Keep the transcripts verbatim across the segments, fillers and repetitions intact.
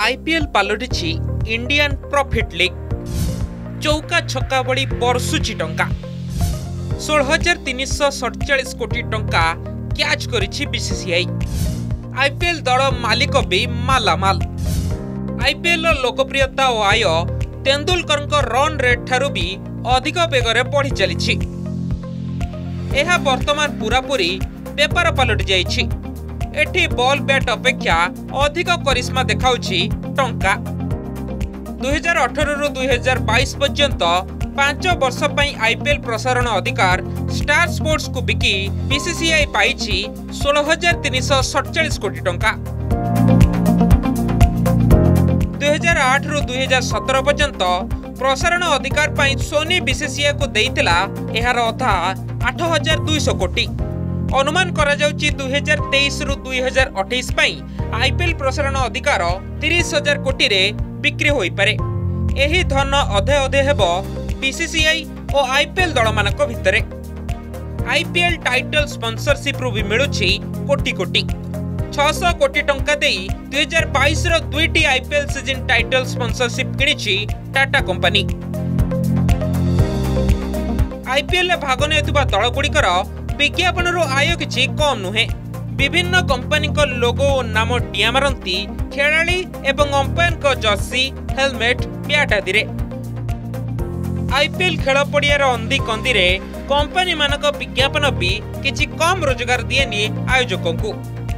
IPL पालटिछि Indian profit league. चौका छक्का बड़ी बरसुची टंका सोलह हजार तीन सौ सड़चाश कोटी टंका क्याच करिछि बीसीसीआई। आईपीएल दल मालिक भी मालामाल। आईपीएल लोकप्रियता और आय तेंदुलकर रन रेट ठारू भी अधिक बेगरे बढ़ी चली। यह वर्तमान पूरापूरी बेपार पलटि जाइछि। एठी बॉल बैट अपेक्षा अधिक करिश्मा देखाउछि टंका। दुई हजार अठारह रु दुई हजार बाईस पर्यंत पांच वर्ष पई आईपीएल प्रसारण अधिकार स्टार स्पोर्ट्स को बिकी बीसीसीआई पाइछि सोलह हजार तीन सौ सड़चाश कोटी टंका। दुई हजार आठ रु दुई हजार सत्रह पर्यंत प्रसारण अधिकार पई सोनी बीसीसीआई को देइतिला एहार अधा आठ हजार दुई सौ कोटी। अनुमान करा जाउछि दुई हजार तेईस रु दुई हजार अठाईस पई आईपीएल प्रसारण अधिकार तीस हजार कोटी रे बिक्री होई पारे। एही धन अधे अधे हेबो बीसीसीआई और आईपीएल दल मानक भितरे। आईपीएल टाइटल स्पॉन्सरशिप रु भी मिलुछि कोटी कोटी। छह सौ कोटी टंका देई दुई हजार बाईस रो दुईटी आईपीएल सीजन टाइटल स्पॉन्सरशिप किनिछि टाटा कंपनी। आईपीएल रे भाग नेउथिबा दल गुड़िकर विज्ञापन रो आय किछि कम नुहे। विभिन्न कंपनी को लोगो और नाम टिया मारती खेलाड़ी एवं अंपायर को जर्सी हेलमेट बैट आदि। आईपीएल खेल पड़ियार अंधी कंदी रे कंपनी मानक विज्ञापन भी किछि कम रोजगार दिएनि आयोजकों को।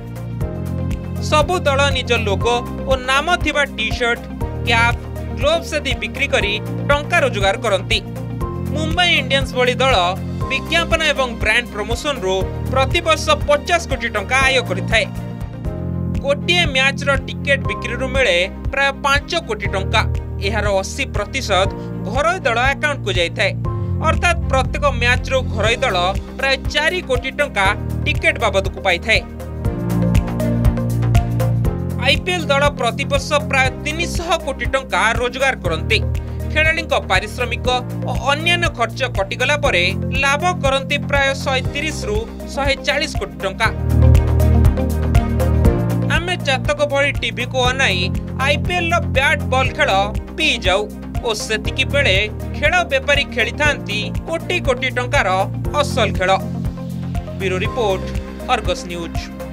सबु दल निज लोगो और नाम थिबा टी शर्ट कैप ग्लोव्स आदि बिक्री करी टंका रोजगार करती। मुंबई इंडियंस भली दल विज्ञापन एवं ब्रांड प्रमोशन रो प्रति वर्ष पचास कोटी टंका आय करिथाय। गोटे मैच रो टिकेट बिक्री रु मिले प्राय पांच कोटी टंका। एहार अस्सी प्रतिशत घरोई दल अकाउंट को जाइथाय। अर्थात प्रत्येक मैच रो घरोई दल प्राय चार कोटी टंका टिकेट बाबद को पाइथाय। आईपीएल दल प्रति वर्ष प्राय तीन सौ कोटी टंका रोजगार करते। खेलाड़ी पारिश्रमिक और अन्य खर्च कटिगला परे लाभ करती प्राय एक सौ तीस रु एक सौ चालीस कोटी टंका। आमे जातक भली टीवी को अनाई आईपीएल रो बैट बॉल खेल पी जाऊ और सेतिकी बेले खेल बेपारी खेली थांती कोटी कोटी टंकार असल खेल। Bureau report, Argus news.